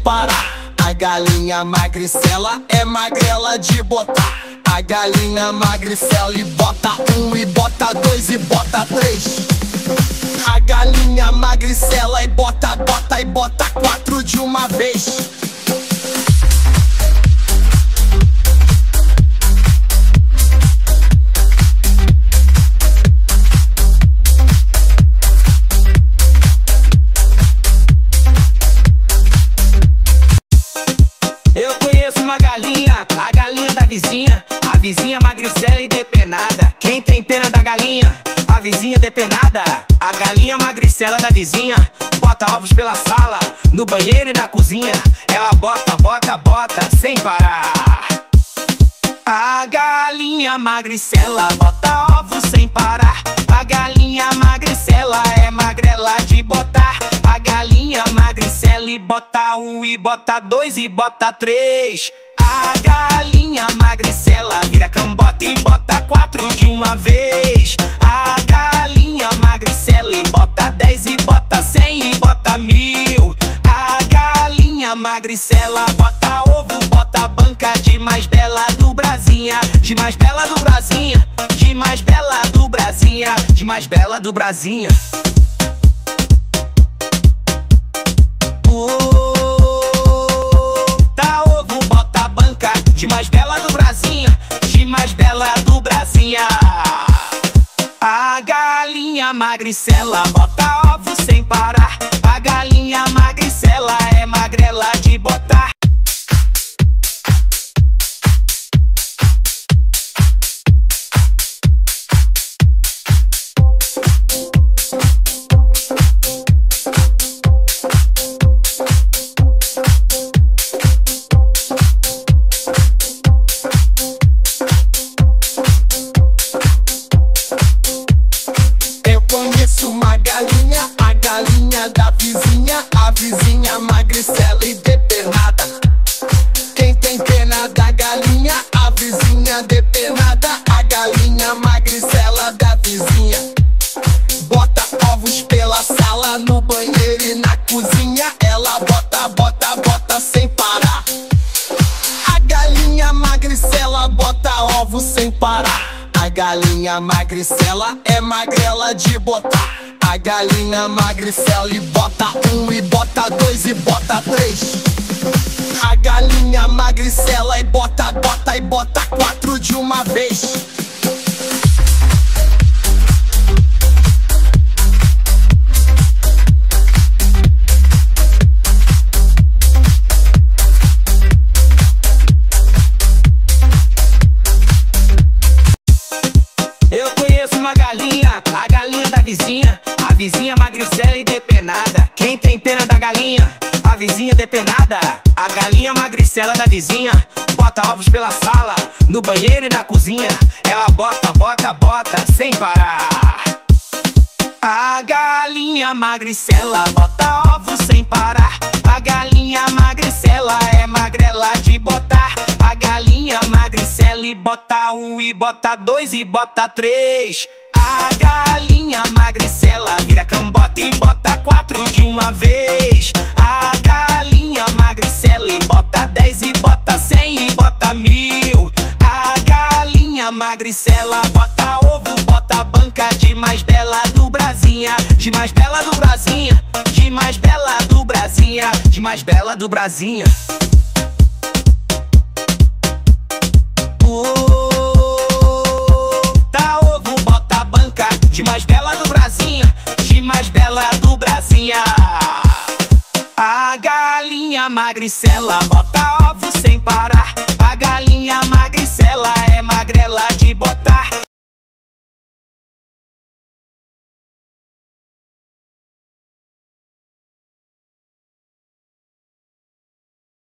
parar. A galinha magricela é magrela de botar. A galinha magricela e bota um, e bota dois, e bota três. A galinha magricela e bota quatro de uma vez. Eu conheço uma galinha, a galinha da vizinha. A vizinha magricela e depenada. Quem tem pena da galinha? A vizinha depenada. A galinha magricela da vizinha bota ovos pela sala, no banheiro e na cozinha. Ela bota sem parar. A galinha magricela bota ovos sem parar. A galinha magricela é magrela de botar. A galinha magricela e bota um, e bota dois, e bota três. A galinha magricela vira cambota e bota quatro de uma vez. A galinha magricela e bota 10, e bota 100, e bota 1000. A galinha magricela bota ovo, bota banca de mais bela do Brasinha. De mais bela do Brasinha, de mais bela do Brasinha, de mais bela do Brasinha. Tá ovo, bota banca de mais bela do Brasinha, de mais bela do Brasinha. A galinha magricela bota ovo sem parar. A galinha magricela é magrela de botar. Uma galinha, a galinha da vizinha. A vizinha magricela e depenada. Quem tem pena da galinha? A vizinha depenada. A galinha magricela da vizinha bota ovos pela sala, no banheiro e na cozinha. Ela bota sem parar. A galinha magricela bota ovos sem parar. A galinha magricela é magrela de botar. A galinha magricela e bota um, e bota dois, e bota três. A galinha magricela e bota quatro de uma vez. Eu conheço uma galinha, a galinha da vizinha. A vizinha magricela e depenada. Quem tem pena da galinha? A vizinha depenada. A galinha magricela da vizinha bota ovos pela sala, no banheiro e na cozinha. Ela bota sem parar. A galinha magricela bota ovos sem parar. A galinha magricela é magrela de botar. A galinha magricela e bota um, e bota dois, e bota três. A galinha magricela vira cambota e bota quatro de uma vez. A galinha magricela e bota 10, e bota 100, e bota 1000. A galinha magricela bota ovo, bota banca de mais bela do Brasinha. De mais bela do Brasinha, de mais bela do Brasinha, de mais bela do Brasinha. Tá ovo, bota banca de mais bela do Brasinha, de mais bela do Brasinha. A galinha magricela bota ovos sem parar. A galinha magricela é magrela